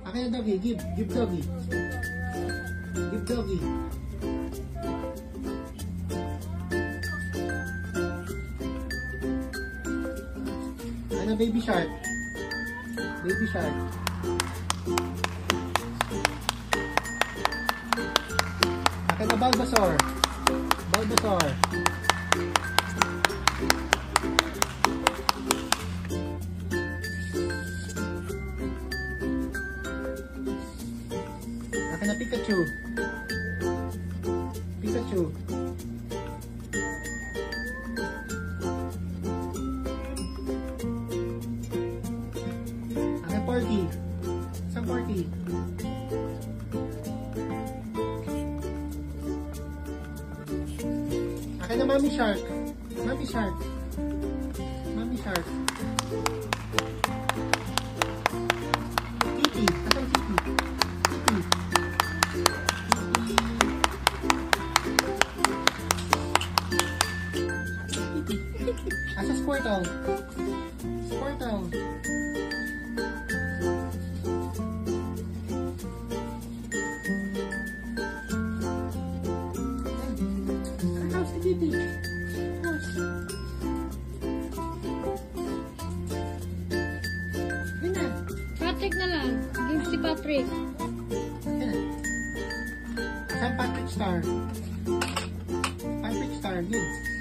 Akin na doggy. Give doggy. Give doggy. Ano baby shark? Baby shark. Akin na Bulbasaur. Bulbasaur. Akin na Pikachu. Pikachu. Akin Porky. Isang Porky. Akin na Mommy Shark. Mommy Shark. Mommy Shark. Kitty. Asang Kitty? Kitty. Asa Squirtle? Squirtle. How's the kitty? How's? Yun na. Patrick na lang. Give si Patrick. Yun na. Asan Patrick Star? Patrick Star, yun.